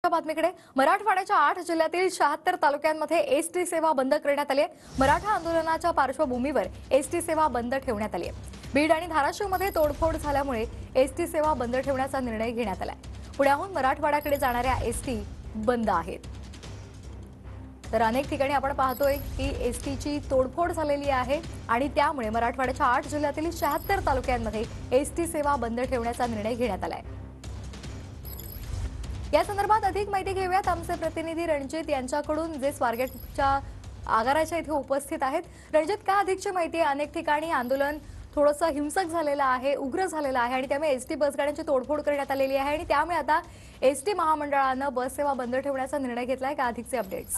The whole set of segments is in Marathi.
बातमीकडे मराठवाड्याच्या 8 जिल्ह्यातील 76 तालुक्यांमध्ये एसटी सेवा बंद करण्यात आली आहे। मराठा आंदोलनाच्या पार्श्वभूमीवर एसटी सेवा बंद ठेवण्यात आली आहे। बीड आणि धाराशिवमध्ये तोडफोड झाल्यामुळे एसटी सेवा बंद ठेवण्याचा निर्णय घेण्यात आलाय। पुण्याहून मराठवाड्याकडे जाणाऱ्या एसटी बंद आहेत। तर अनेक ठिकाणी आपण पाहतोय की एसटीची तोडफोड झालेली आहे आणि त्यामुळे मराठवाड्याच्या 8 जिल्ह्यातील 76 तालुक्यांमध्ये एसटी सेवा बंद ठेवण्याचा निर्णय घेण्यात आलाय। या संदर्भात अधिक माहिती घेऊयात आमचे प्रतिनिधी रणजित यांच्याकडून, जे स्वारगेटच्या आगाराच्या इथे उपस्थित आहेत। रणजित, काय अधिकची माहिती आहे? अनेक ठिकाणी आंदोलन थोडंसं हिंसक झालेलं आहे, उग्र झालेलं आहे आणि त्यामुळे एसटी बसगाड्यांची तोडफोड करण्यात आलेली आहे आणि त्यामुळे आता एसटी महामंडळानं बस सेवा बंद ठेवण्याचा निर्णय घेतलाय। का अधिकचे अपडेट्स?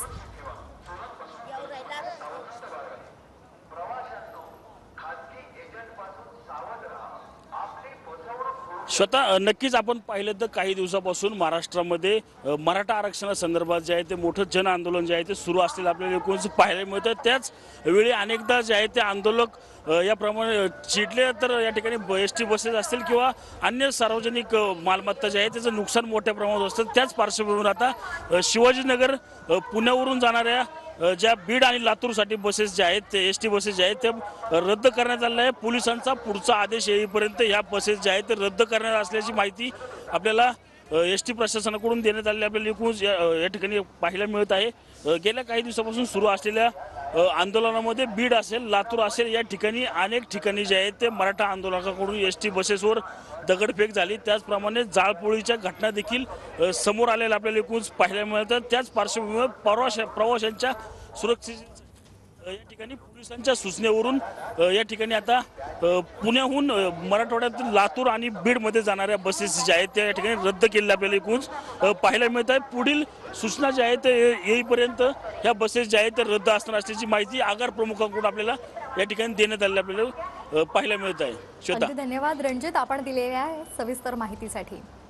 स्वतः नक्कीच आपण पाहिलं तर काही दिवसापासून महाराष्ट्रामध्ये मराठा आरक्षणासंदर्भात जे आहे ते मोठं जन आंदोलन जे आहे ते सुरू असलेलं आपल्याला एकूणच पाहायला मिळतं। त्याच वेळी अनेकदा जे आहे ते आंदोलक याप्रमाणे चिडले तर या ठिकाणी एसटी बसेस असतील किंवा अन्य सार्वजनिक मालमत्ता जे आहे त्याचं नुकसान मोठ्या प्रमाणात असतं। त्याच पार्श्वभूमीवर आता शिवाजीनगर पुण्यावरून जाणाऱ्या ज्या बीड आणि लातूरसाठी बसेस जे आहेत ते एसटी बसेस जे आहेत ते रद्द करण्यात आलेल्या आहे। पोलिसांचा पुढचा आदेश येईपर्यंत या बसेस जे आहेत ते रद्द करण्यात असल्याची माहिती आपल्याला एसटी प्रशासनाकडून देण्यात आलेली आपल्याला एकूणच या ठिकाणी पाहायला मिळत आहे। गेल्या काही दिवसापासून सुरू असलेल्या आंदोलनामध्ये बीड असेल, लातूर असेल, या ठिकाणी अनेक ठिकाणी जे आहेत ते मराठा आंदोलकांकडून एसटी बसेसवर दगडफेक झाली। त्याचप्रमाणे जाळपोळीच्या घटना देखील समोर आलेल्या आपल्याला एकूणच पाहायला मिळतात। त्याच पार्श्वभूमीवर प्रवाशांच्या सुरक्षेची या ठिकाणी पोलिसांच्या सूचनेवरून या ठिकाणी आता पुण्याहून मराठवाड्यातील लातूर आणि बीडमध्ये जाणाऱ्या बसेस ज्या आहेत त्या या ठिकाणी रद्द केलेल्या आपल्याला एकूणच पाहायला मिळत आहे। पुढील सूचना ज्या आहेत येईपर्यंत ह्या बसेस ज्या आहेत त्या रद्द असणार असल्याची माहिती आगार प्रमुखांकडून आपल्याला या ठिकाणी देण्यात आलेली आपल्याला पाहायला मिळत आहे। धन्यवाद रणजित, आपण दिलेल्या सविस्तर माहितीसाठी।